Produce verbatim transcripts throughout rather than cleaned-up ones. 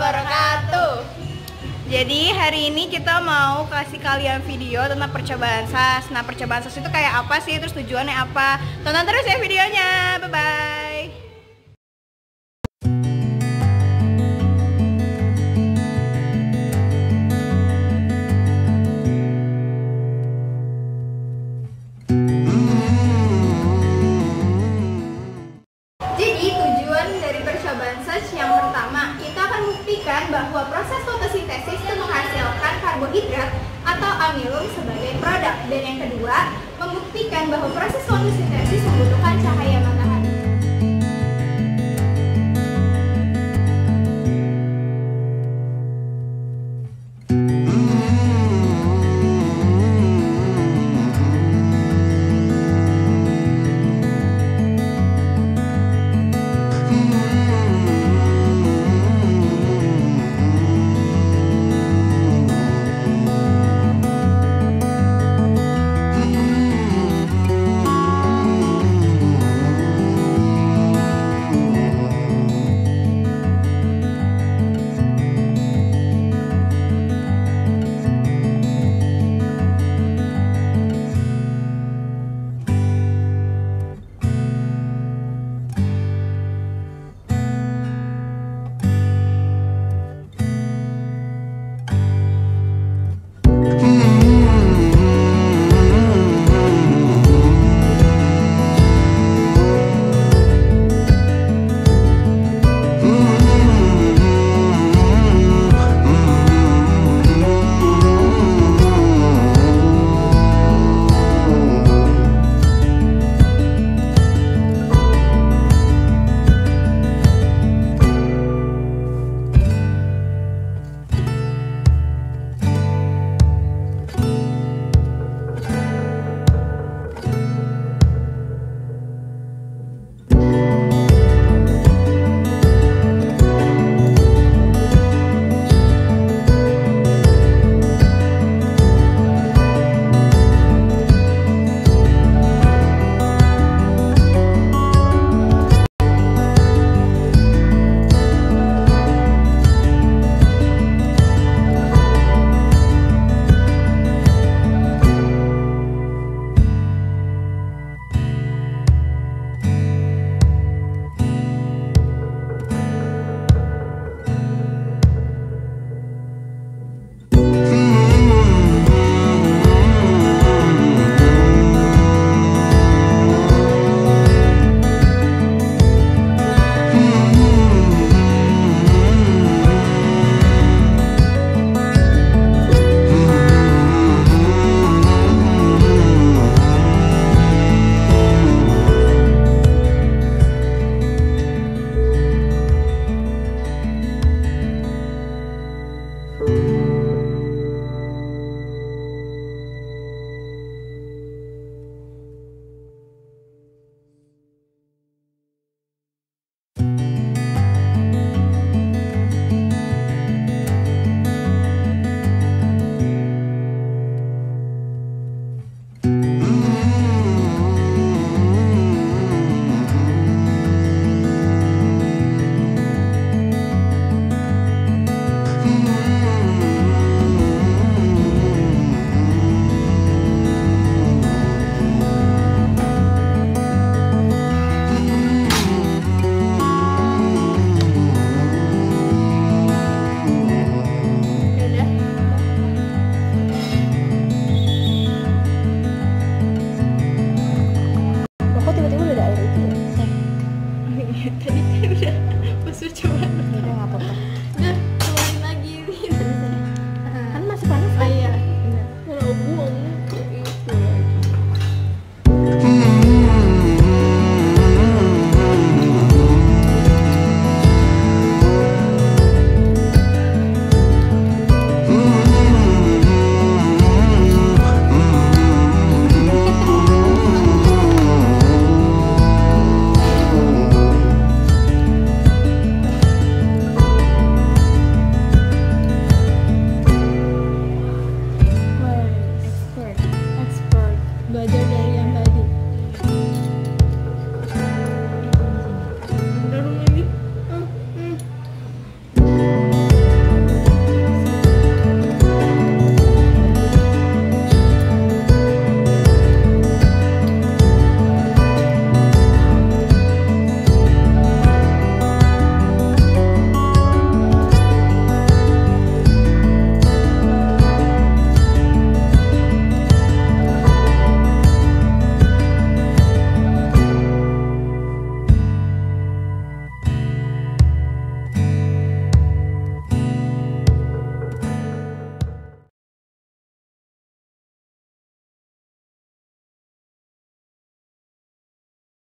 wabarakatuh. Jadi hari ini kita mau kasih kalian video tentang percobaan S A S. Nah, percobaan S A S itu kayak apa sih? Terus tujuannya apa? Tonton terus ya videonya. Bye-bye. Jadi tujuan dari percobaan S A S yang pertama, kita akan membuktikan bahwa proses fotosintesis itu menghasilkan karbohidrat atau amilum sebagai produk. Dan yang kedua, membuktikan bahwa proses fotosintesis membutuhkan cahaya matahari.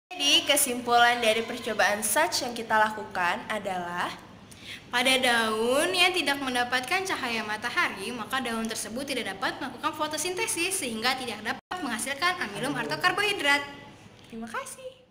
Jadi kesimpulan dari percobaan Such yang kita lakukan adalah pada daun yang tidak mendapatkan cahaya matahari, maka daun tersebut tidak dapat melakukan fotosintesis sehingga tidak dapat menghasilkan amilum atau karbohidrat. terima kasih.